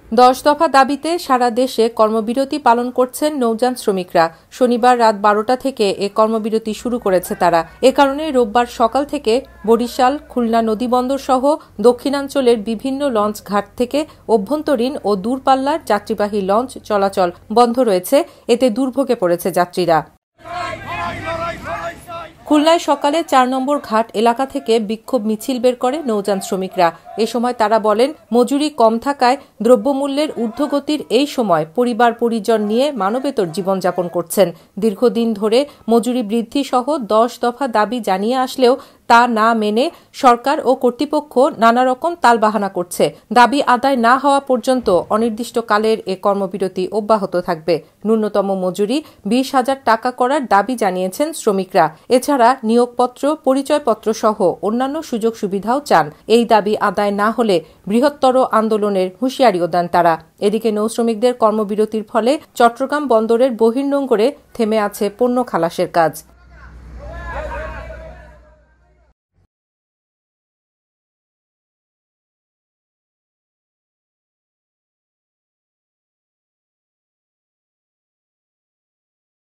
10 দফা দাবিতে সারা দেশে কর্মবিরতি পালন করছেন নৌযান শ্রমিকরা। শনিবার রাত 12টা থেকে এ কর্মবিরতি শুরু করেছে তারা। এ কারণে রোববার সকাল থেকে বরিশাল, খুলনা নদীবন্দর সহ দক্ষিণাঞ্চলের বিভিন্ন লঞ্চ ঘাট থেকে অভ্যন্তরীণ ও দূরপাল্লার যাত্রীবাহী লঞ্চ চলাচল বন্ধ রয়েছে। এতে দুর্ভোগে পড়েছে যাত্রীরা। খুলনায় সকালে 4 নম্বর ঘাট এলাকা থেকে বিক্ষোভ মিছিল বের করে নৌযান শ্রমিকরা। এ সময় তারা বলেন, মজুরি কম থাকায় দ্রব্যমূল্যের ঊর্ধ্বগতির এই সময় পরিবার পরিজন নিয়ে মানবেতর জীবনযাপন করছেন। দীর্ঘদিন ধরে মজুরি বৃদ্ধি সহ 10 দফা দাবি জানিয়ে আসলেও তা না মেনে সরকার ও কর্তৃপক্ষ নানা রকম তালবাহানা করছে। দাবি আদায় না হওয়া পর্যন্ত অনির্দিষ্টকালের এ কর্মবিরতি অব্যাহত থাকবে। ন্যূনতম মজুরি 20,000 টাকা করার দাবি জানিয়েছেন শ্রমিকরা। এছাড়া নিয়োগপত্র, পরিচয়পত্র সহ অন্যান্য সুযোগ সুবিধাও চান। এই দাবি আদায় না হলে বৃহত্তর আন্দোলনের হুঁশিয়ারিও দেন তারা। এদিকে নৌশ্রমিকদের কর্মবিরতির ফলে চট্টগ্রাম বন্দরের বহির্নোঙরে থেমে আছে পণ্য খালাসের কাজ।